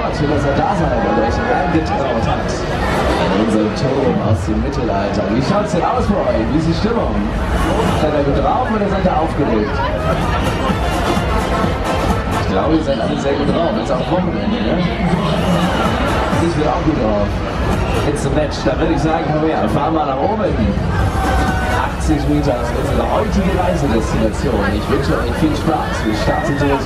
Gott, schön, dass er da seid und euch reingetraut hat. In unserem Turm aus dem Mittelalter. Wie schaut's denn aus bei euch? Wie ist die Stimmung? Seid ihr gut drauf oder seid ihr aufgeregt? Ich glaube, ihr seid alle sehr gut drauf. Jetzt auch Wochenende, ne? Ich bin auch gut drauf. It's a match. Da würde ich sagen, komm her, fahren wir nach oben. 80 Meter ist unsere heutige Reisedestination. Ich wünsche euch viel Spaß. Wir starten durch.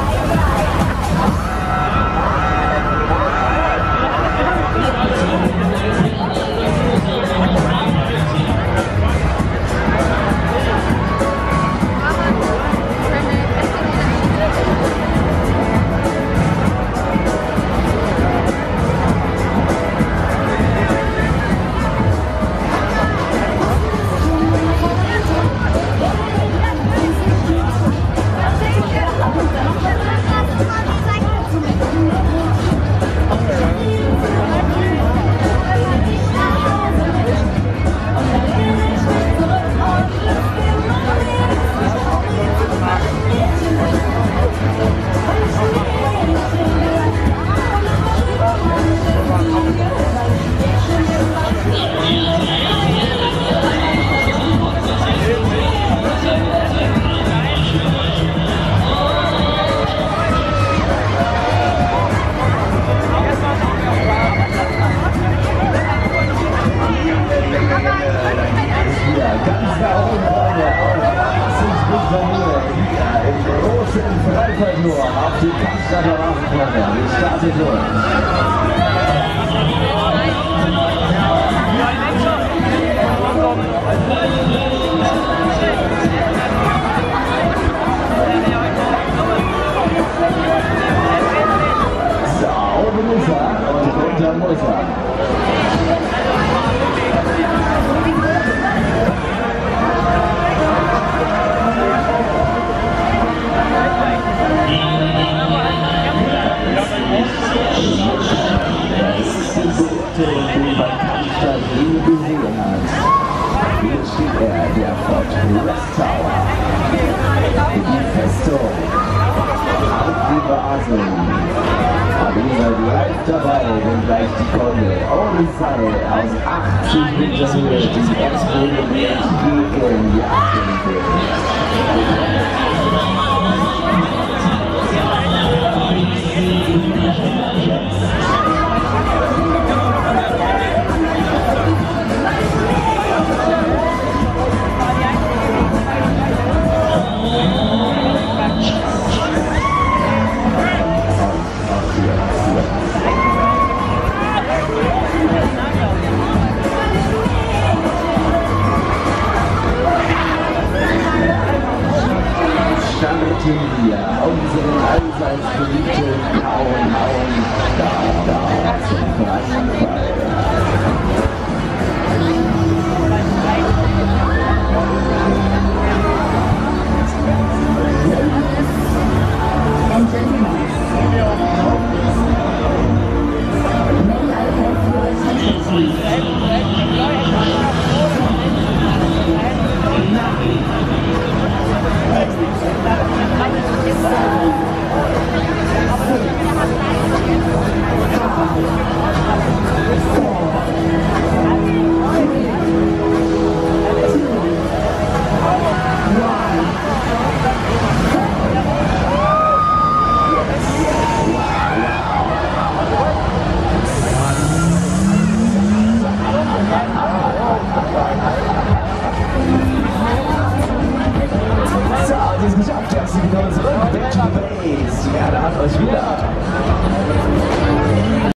Nur auf die Kapstader Hafenplatte. Wir starten durch. So, oben ist er und runter muss er. Den bei Kapstadt nie gesehen hat. Hier steht er, der Fort West Tower. Die Festung auf die Basel. Aber ihr seid live dabei, wenn gleich die Gondel ohne Seil aus 80 Meter Höhe die Erdboden gegen jagen will. Starten wir unseren allseits beliebten Hauen da zum freien Fall. Geschafft, herzlich willkommen zurück, Back to Base. Ja, da hat euch wieder